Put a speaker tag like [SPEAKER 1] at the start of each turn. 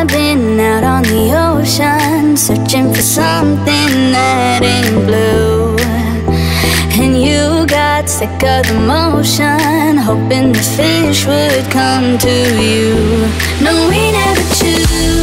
[SPEAKER 1] diving out on the ocean, searching for something that ain't blue. And you got sick of the motion, hoping the fish would come to you. No, we never choose.